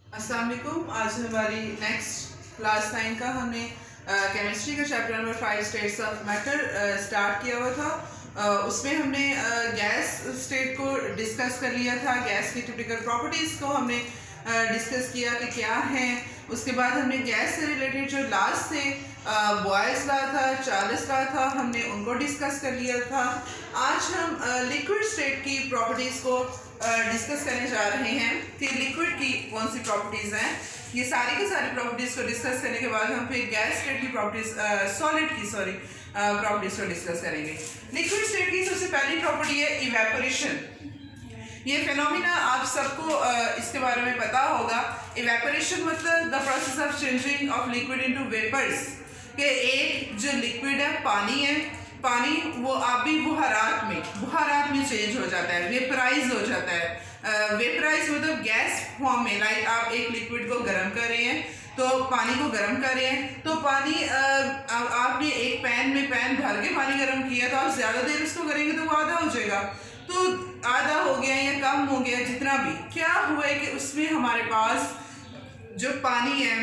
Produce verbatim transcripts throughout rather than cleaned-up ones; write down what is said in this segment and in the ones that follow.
अस्सलाम वालेकुम। आज हमारी नेक्स्ट क्लास नाइन का हमने केमिस्ट्री का chapter number five states of matter start किया हुआ था। uh, उसमें हमने गैस uh, स्टेट को डिस्कस कर लिया था। गैस की टिपिकल प्रॉपर्टीज़ को हमने डिस्कस uh, किया कि क्या हैं। उसके बाद हमने गैस से रिलेटेड जो लास्ट थे बॉयल्स ला था, चार्ल्स ला था, हमने उनको डिस्कस कर लिया था। आज हम लिक्विड uh, स्टेट की प्रॉपर्टीज़ को डिस्कस uh, करने जा रहे हैं कि लिक्विड की कौन सी प्रॉपर्टीज़ हैं। ये सारी की सारी प्रॉपर्टीज़ को डिस्कस करने के बाद हम फिर गैस स्टेट की प्रॉपर्टीज़ सॉलिड की सॉरी प्रॉपर्टीज़ को डिस्कस करेंगे। लिक्विड स्टेट की सबसे पहली प्रॉपर्टी है इवेपोरेशन। ये फिनोमिना आप सबको uh, इसके बारे में पता होगा। इवेपोरेशन मतलब the process of changing of liquid into vapours, कि एक जो लिक्विड है पानी है, पानी वो आबी बुहारात में बुहारात में चेंज हो जाता है, वेपराइज हो जाता है। वेपराइज uh, मतलब गैस फॉर्म में। लाइक आप एक लिक्विड को गर्म कर रहे हैं, तो पानी को गर्म कर रहे हैं, तो पानी uh, आपने एक पैन में पैन भर के पानी गर्म किया, तो आप ज़्यादा देर उसको करेंगे तो वो आधा हो जाएगा। तो आधा हो गया या कम हो गया, जितना भी क्या हुआ है कि उसमें हमारे पास जो पानी है,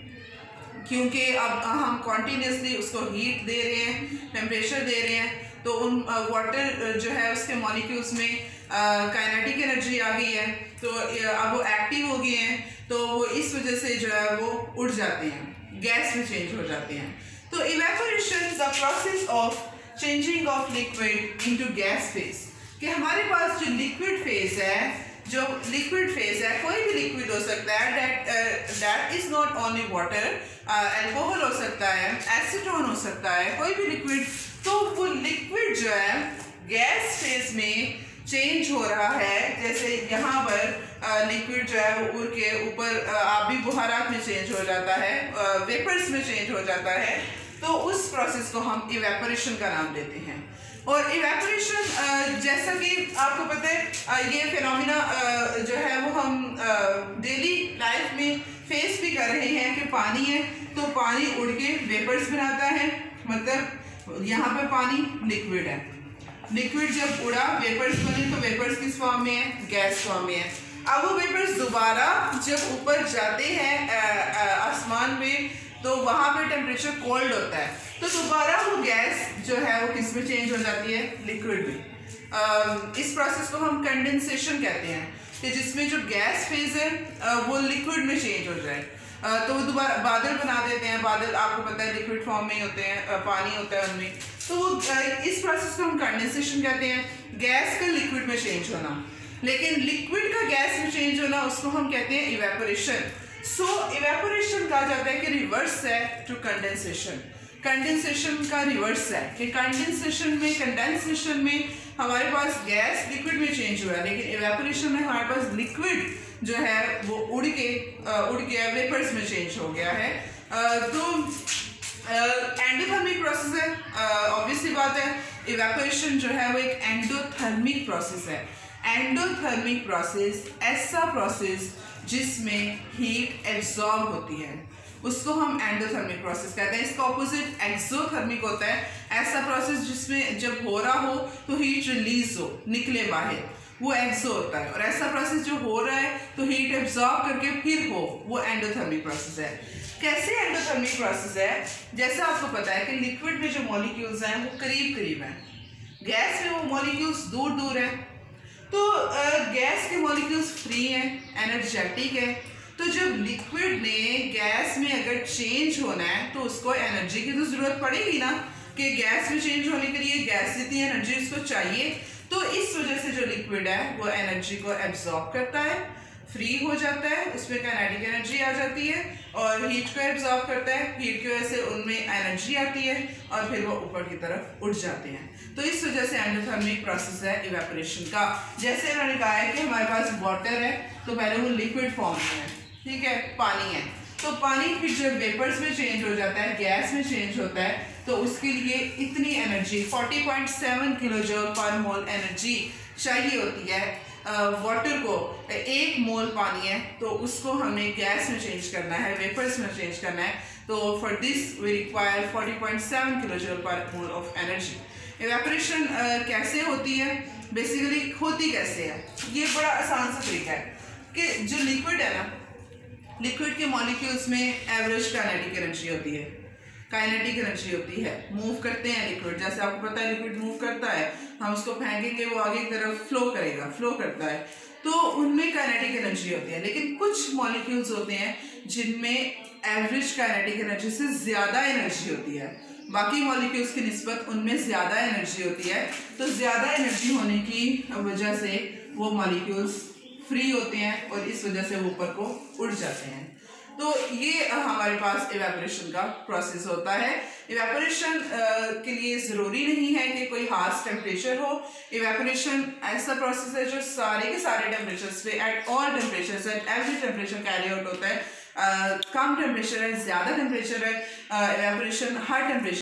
क्योंकि अब हम कॉन्टीन्यूसली उसको हीट दे रहे हैं, टेम्परेचर दे रहे हैं, तो उन वाटर जो है उसके मॉलिक्यूल्स में काइनेटिक एनर्जी आ गई है, तो अब वो एक्टिव हो गए हैं, तो वो इस वजह से जो है वो उड़ जाते हैं, गैस में चेंज हो जाते हैं। तो evaporation the process of changing of liquid into gas phase, कि हमारे पास जो लिक्विड फेज है, जो लिक्विड फेज है, कोई भी लिक्विड हो सकता है, that that is not only water, alcohol हो सकता है, एसीटोन हो सकता है, कोई भी लिक्विड, तो वो लिक्विड जो है गैस फेज में चेंज हो रहा है। जैसे यहाँ पर लिक्विड uh, जो है वो उड़ के ऊपर uh, आबी बुहारात में चेंज हो जाता है, वेपर्स uh, में चेंज हो जाता है, तो उस प्रोसेस को हम इवेपोरेशन का नाम देते हैं। और इवेपोरेशन जैसा कि आपको पता है, ये फिनोमिना जो है वो हम डेली लाइफ में फेस भी कर रहे हैं कि पानी है तो पानी उड़ के वेपर्स बनाता है, मतलब यहाँ पे पानी लिक्विड है, लिक्विड जब उड़ा वेपर्स बने, तो वेपर्स किस फॉर्म में है, गैस फॉर्म में है। अब वो वेपर्स दोबारा जब ऊपर जाते हैं आसमान में, तो वहाँ पे टेम्परेचर कोल्ड होता है, तो दोबारा वो गैस जो है वो किस में चेंज हो जाती है, लिक्विड में। uh, इस प्रोसेस को हम कंडेंसेशन कहते हैं, कि जिसमें जो गैस फेज है uh, वो लिक्विड में चेंज हो जाए, uh, तो वो दोबारा बादल बना देते हैं। बादल आपको पता है लिक्विड फॉर्म में ही होते हैं, uh, पानी होता है उनमें, तो वो uh, इस प्रोसेस को हम कंडेंसेशन कहते हैं, गैस का लिक्विड में चेंज होना। लेकिन लिक्विड का गैस में चेंज होना, उसको हम कहते हैं इवेपोरेशन। सो इवेपोरेशन कहा जाता है कि रिवर्स है टू कंडेंसेशन। कंडेंसेशन का रिवर्स है कि कंडेंसेशन में कंडेंसेशन में हमारे पास गैस लिक्विड में चेंज हुआ है, लेकिन इवेपोरेशन में हमारे पास लिक्विड जो है वो उड़ के उड़ के वेपर्स में चेंज हो गया है। तो एंडोथर्मिक प्रोसेस है, ऑब्वियसली बात है। इवेपोरेशन जो है वो एक एंडोथर्मिक प्रोसेस है। एंडोथर्मिक प्रोसेस ऐसा प्रोसेस जिसमें हीट एब्जॉर्ब होती है, उसको हम एंडोथर्मिक प्रोसेस कहते हैं। इसका ऑपोजिट एक्सोथर्मिक होता है, ऐसा प्रोसेस जिसमें जब हो रहा हो तो हीट रिलीज हो, निकले बाहर, वो एक्सो होता है। और ऐसा प्रोसेस जो हो रहा है तो हीट एब्जॉर्ब करके फिर हो, वो एंडोथर्मिक प्रोसेस है। कैसे एंडोथर्मिक प्रोसेस है? जैसा आपको पता है कि लिक्विड में जो मॉलिक्यूल्स हैं वो करीब करीब हैं, गैस में वो मॉलिक्यूल्स दूर दूर हैं। तो गैस के मॉलिक्यूल्स फ्री हैं, एनर्जेटिक है, तो जब लिक्विड ने गैस में अगर चेंज होना है तो उसको एनर्जी की तो ज़रूरत पड़ेगी ना, कि गैस में चेंज होने के लिए गैस जितनी एनर्जी उसको चाहिए। तो इस वजह से जो लिक्विड है वो एनर्जी को एब्जॉर्ब करता है, फ्री हो जाता है, उसमें काइनेटिक एनर्जी आ जाती है और हीट को एब्जॉर्ब करता है। हीट की वजह से उनमें एनर्जी आती है और फिर वो ऊपर की तरफ उड़ जाते हैं। तो इस वजह से एंडोथर्मिक प्रोसेस है इवेपोरेशन का। जैसे मैंने कहा है कि हमारे पास वाटर है, तो पहले वो लिक्विड फॉर्म में है, ठीक है, पानी है, तो पानी फिर जब वेपर्स में चेंज हो जाता है, गैस में चेंज होता है, तो उसके लिए इतनी एनर्जी चालीस पॉइंट सात किलो जूल पर मोल एनर्जी चाहिए होती है। वाटर uh, को एक मोल पानी है तो उसको हमें गैस में चेंज करना है, वेपर्स में चेंज करना है, तो फॉर दिस वी रिक्वायर चालीस पॉइंट सात kilo joule per mole of energy. Evaporation uh, कैसे होती है, बेसिकली होती कैसे है, ये बड़ा आसान सा तरीका है कि जो लिक्विड है ना, लिक्विड के मॉलिक्यूल्स में एवरेज काइनेटिक एनर्जी होती है, काइनेटिक एनर्जी होती है, मूव करते हैं लिक्विड, जैसे आपको पता है लिक्विड मूव करता है, हम उसको फेंकेंगे वो आगे की तरफ फ्लो करेगा, फ्लो करता है, तो उनमें काइनेटिक एनर्जी होती है। लेकिन कुछ मॉलिक्यूल्स होते हैं जिनमें एवरेज काइनेटिक एनर्जी से ज़्यादा एनर्जी होती है, बाकी मॉलिक्यूल्स की निस्बत उनमें ज़्यादा एनर्जी होती है। तो ज़्यादा एनर्जी होने की वजह से वो मॉलिक्यूल्स फ्री होते हैं और इस वजह से वो ऊपर को उड़ जाते हैं। तो ये हमारे पास इवेपोरेशन का प्रोसेस होता है। इवेपोरेशन के लिए ज़रूरी नहीं है कि कोई हार्श टेम्परेचर हो। इवेपोरेशन ऐसा प्रोसेस है जो सारे के सारे टेम्परेचर्स पे, at all temperatures, at every temperature carry out होता है। uh, कम टेम्परेचर है, ज़्यादा टेम्परेचर है, इवेपोरेशन हर टेम्परेचर